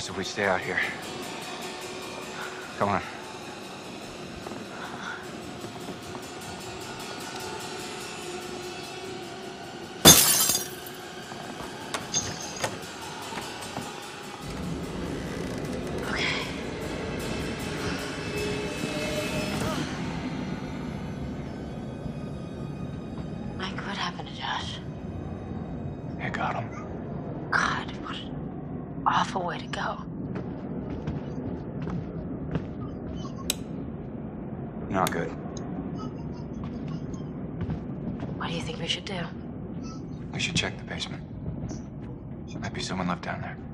worse if we stay out here. Come on. Awful way to go. Not good. What do you think we should do? We should check the basement. There might be someone left down there.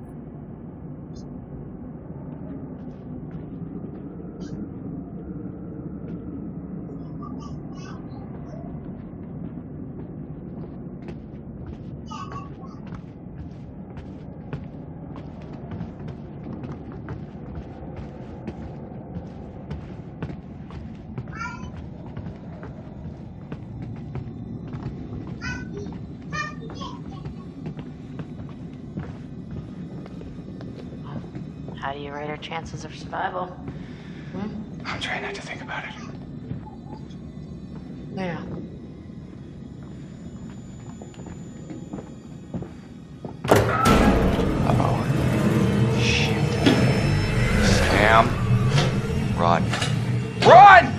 How do you rate our chances of survival? I'm trying not to think about it. Yeah. Uh-oh. Shit. Sam. Run. Run!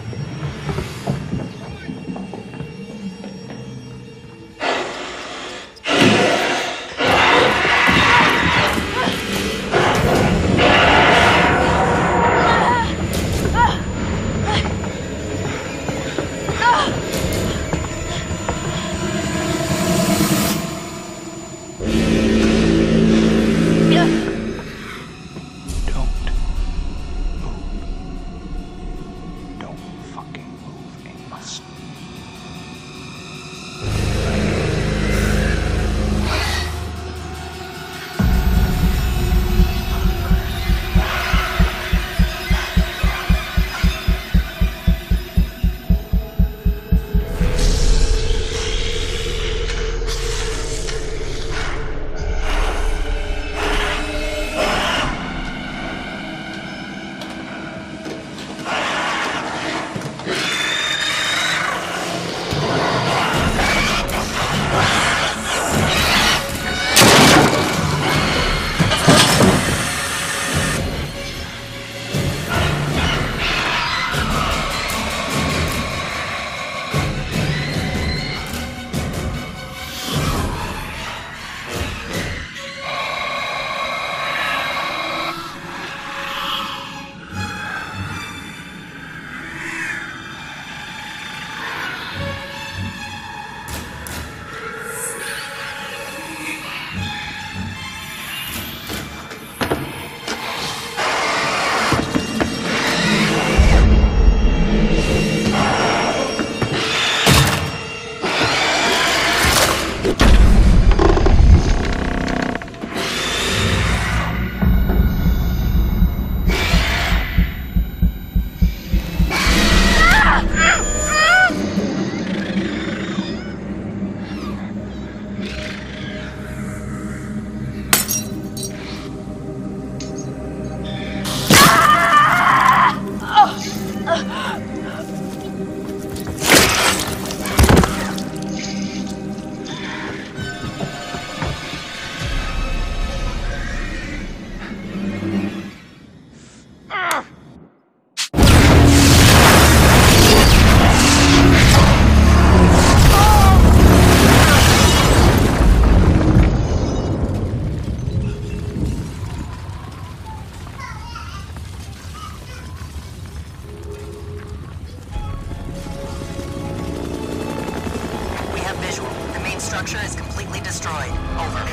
Structure is completely destroyed. Over.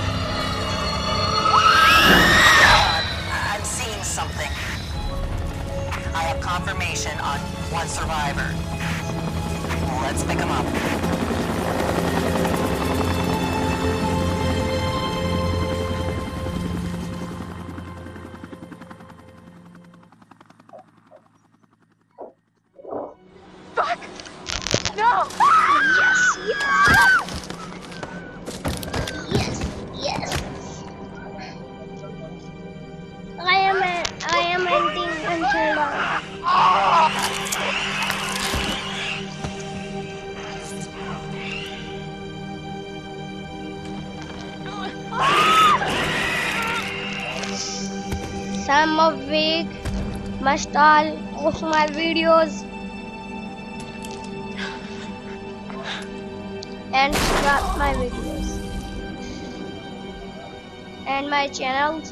I'm seeing something. I have confirmation on one survivor. Let's pick him up. Fuck! No! Yes, yes! Yes, yes. Sam of Week must all of my videos and subscribe my videos and my channels.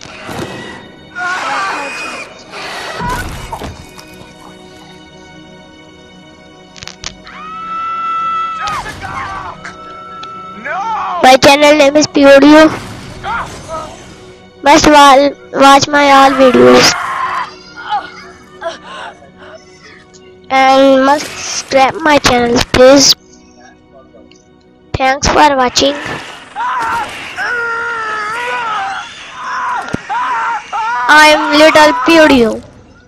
No! My channel name is Piodio. Must watch my all videos and must subscribe my channel, please. Thanks for watching. I'm Little Piodio.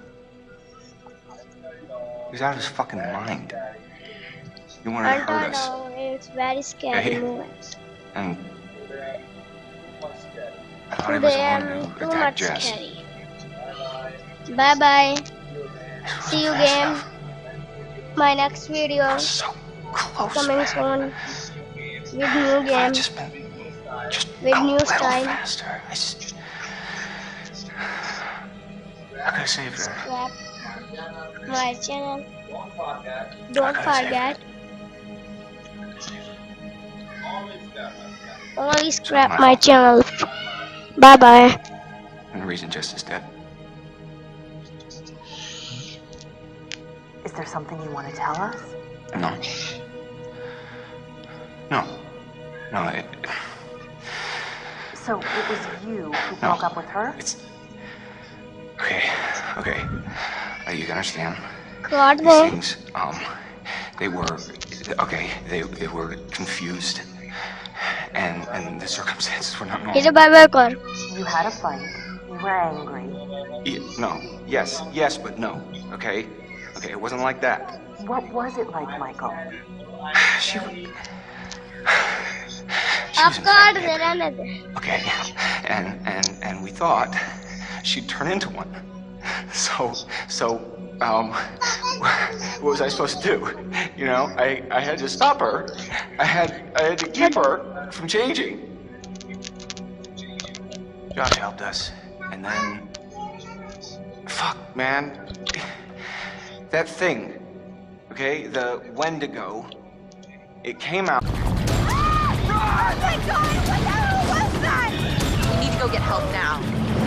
He's out of his fucking mind. You wanted to hurt us. It's very scary Hey. moments. And I thought he was Today the I'm one who too attacked much Jess. scary. Bye bye. See you Fast game. enough. My next video I was so close, coming man. soon with new If I game. had just been With a new little style. faster. I could have saved her. Subscribe my channel. Don't forget. Only subscribe my channel. Bye bye. And the reason Jess is dead. Is there something you want to tell us? No. No. No, So it was you who No. broke up with her? it's... Okay, okay. You can understand. God These will. things, they were... Okay, they were confused. And the circumstances were not normal. Hit bye bye kar. You had a fight. You were angry. No. Yes, but no. Okay? Okay, it wasn't like that. What was it like, Michael? She was Up card infected. zara nazar. Okay, and we thought she'd turn into one. So, what was I supposed to do? You know, I had to stop her. I had to keep her from changing. Josh helped us, and then, fuck, man, that thing, okay, the Wendigo, it came out. We need to go get help now.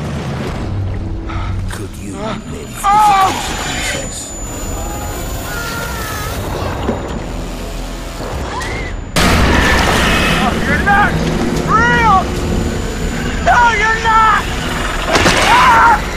Could you live princess? You're not real! No, you're not!